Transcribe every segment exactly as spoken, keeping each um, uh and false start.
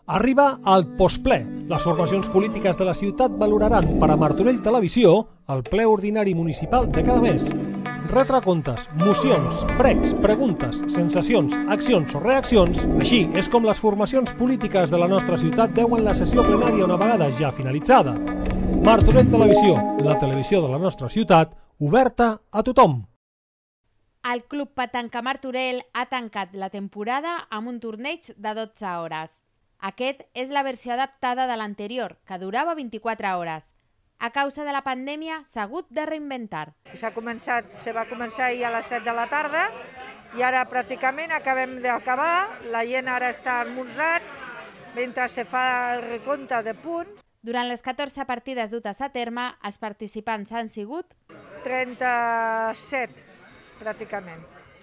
Arriba al postple. Les formacions polítiques de la ciutat valoraran per a Martorell Televisió el ple ordinari municipal de cada mes. Retre comptes, mocions, pregs, preguntes, sensacions, accions o reaccions, així és com les formacions polítiques de la nostra ciutat veuen la sessió plenària una vegada ja finalitzada. Martorell Televisió, la televisió de la nostra ciutat, oberta a tothom. El Club Petanca Martorell ha tancat la temporada amb un torneig de dotze hores. Aquest és la versió adaptada de l'anterior, que durava vint-i-quatre hores. A causa de la pandèmia s'ha hagut de reinventar. S'ha començat, se va començar ahir a les set de la tarda i ara pràcticament acabem d'acabar. La gent ara està almorzant mentre se fa el recompte de punts. Durant les catorze partides dutes a terme, els participants han sigut trenta-set, pràcticament,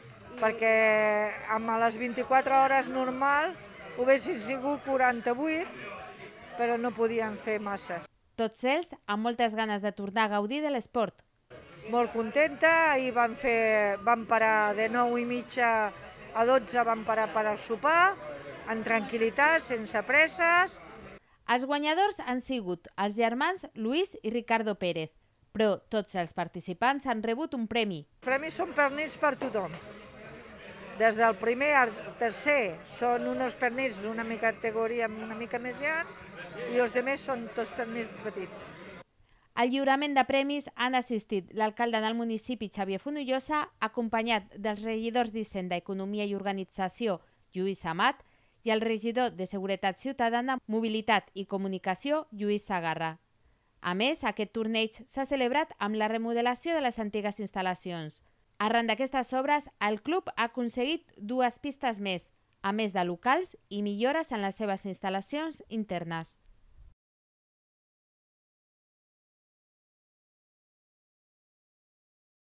perquè amb les vint-i-quatre hores normal ho haguessin sigut quaranta-vuit, però no podien fer masses. Tots ells amb moltes ganes de tornar a gaudir de l'esport. Molt contenta, ahir vam, fer, vam parar de nou i mitja a dotze, vam parar per al sopar, en tranquil·litat, sense presses. Els guanyadors han sigut els germans Luis i Ricardo Pérez, però tots els participants han rebut un premi. Els premis són pernils per tothom. Des del primer al tercer són uns pernils d'una mica categoria una mica més gran i els altres són tots pernils petits. Al lliurament de premis han assistit l'alcalde del municipi, Xavier Fonollosa, acompanyat dels regidors d'Hisenda, Economia i Organització, Lluís Amat, i el regidor de Seguretat Ciutadana, Mobilitat i Comunicació, Lluís Sagarra. A més, aquest torneig s'ha celebrat amb la remodelació de les antigues instal·lacions. Arran d'aquestes obres, el club ha aconseguit dues pistes més, a més de locals i millores en les seves instal·lacions internes.